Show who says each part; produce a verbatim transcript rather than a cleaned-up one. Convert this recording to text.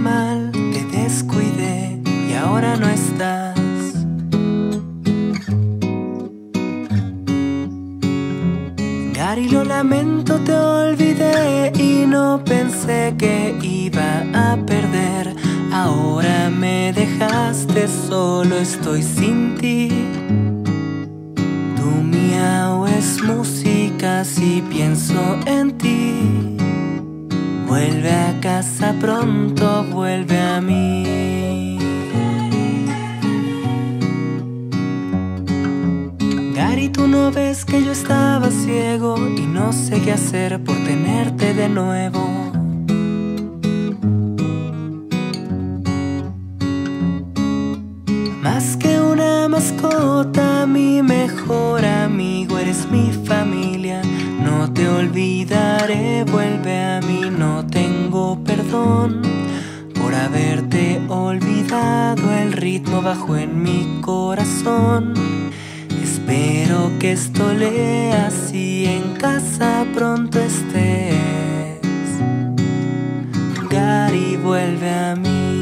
Speaker 1: mal, te descuidé y ahora no estás. Gary, lo lamento, te olvidé y no pensé que iba a perder. Ahora me dejaste solo, estoy sin ti. Tu miau es música si pienso en ti. Vuelve a casa pronto, vuelve a mí. Gary, tú no ves que yo estaba ciego y no sé qué hacer por tenerte de nuevo. Más que una mascota, mi mejor amigo, eres mi familia. No te olvidaré, vuelve a mí, no tengo perdón por haberte olvidado. El ritmo bajó en mi corazón. Espero que esto leas y en casa pronto estés. Gary, vuelve a mí.